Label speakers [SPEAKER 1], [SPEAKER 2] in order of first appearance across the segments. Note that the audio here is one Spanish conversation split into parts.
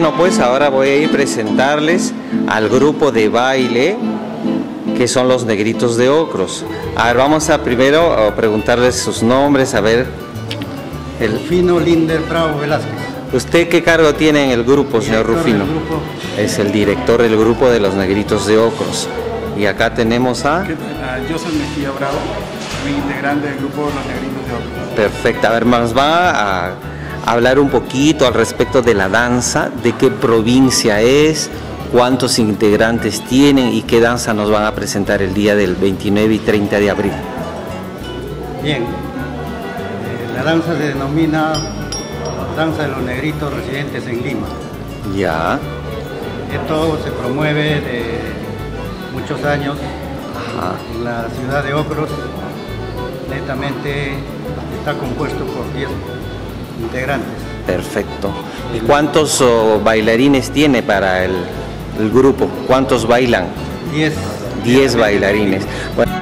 [SPEAKER 1] Bueno, pues ahora voy a ir a presentarles al grupo de baile que son los Negritos de Ocros. A ver, vamos a primero preguntarles sus nombres, a ver.
[SPEAKER 2] Rufino Linder Bravo Velázquez.
[SPEAKER 1] ¿Usted qué cargo tiene en el grupo, señor Rufino? Es el director del grupo de los Negritos de Ocros. Y acá tenemos a...
[SPEAKER 3] Yo soy Mejía Bravo, soy integrante del grupo de los Negritos de Ocros.
[SPEAKER 1] Perfecto. A ver, nos va a hablar un poquito al respecto de la danza, de qué provincia es, cuántos integrantes tienen y qué danza nos van a presentar el día del 29 y 30 de abril.
[SPEAKER 2] Bien, la danza se denomina Danza de los Negritos residentes en Lima.
[SPEAKER 1] Ya.
[SPEAKER 2] Esto se promueve de muchos años.
[SPEAKER 1] Ajá.
[SPEAKER 2] En la ciudad de Ocros. Netamente está compuesto por 10 integrantes.
[SPEAKER 1] Perfecto. ¿Y cuántos bailarines tiene para el grupo? ¿Cuántos bailan? 10 bailarines. Bueno.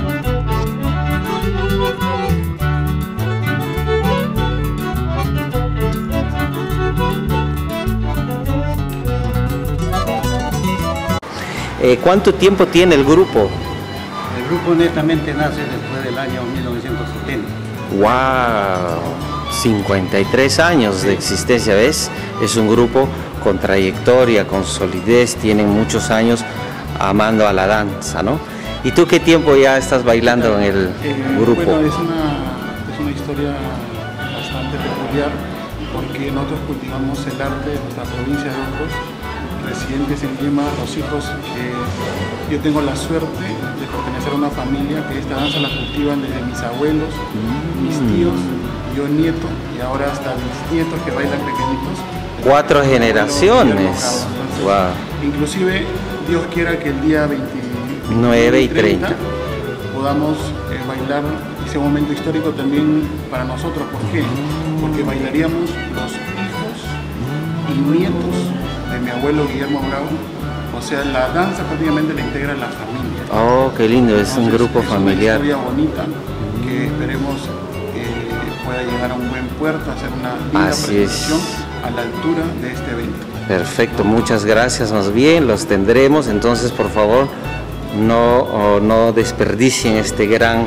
[SPEAKER 1] ¿Cuánto tiempo tiene el grupo?
[SPEAKER 2] El grupo netamente nace después del año 1970.
[SPEAKER 1] ¡Wow! 53 años de existencia, ¿ves? Es un grupo con trayectoria, con solidez, tienen muchos años amando a la danza, ¿no? ¿Y tú qué tiempo ya estás bailando en el grupo?
[SPEAKER 3] Bueno, es una historia bastante peculiar porque nosotros cultivamos el arte de nuestra provincia de Ocros, residentes en Lima, los hijos que yo tengo la suerte de pertenecer a una familia que esta danza la cultivan desde mis abuelos, mis tíos, yo nieto y ahora hasta mis nietos que bailan pequeñitos.
[SPEAKER 1] 4 generaciones.
[SPEAKER 3] Entonces,
[SPEAKER 1] wow.
[SPEAKER 3] Inclusive Dios quiera que el día
[SPEAKER 1] 29 y 30
[SPEAKER 3] podamos bailar ese momento histórico también para nosotros. ¿Por qué? Porque bailaríamos los hijos y nietos de mi abuelo Guillermo Bravo. O sea, la danza prácticamente la integra la familia.
[SPEAKER 1] Oh, qué lindo, es un grupo familiar.
[SPEAKER 3] Es una historia bonita que esperemos pueda llegar a un buen puerto, hacer una linda presentación a la altura de este evento.
[SPEAKER 1] Perfecto, muchas gracias, más bien los tendremos, entonces por favor no desperdicien este gran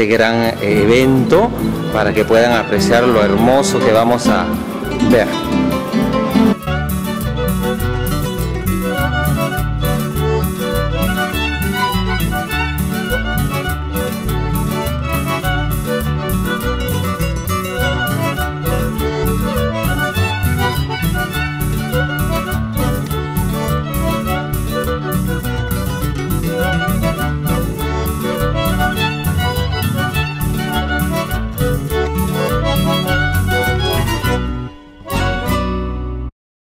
[SPEAKER 1] evento para que puedan apreciar lo hermoso que vamos a ver.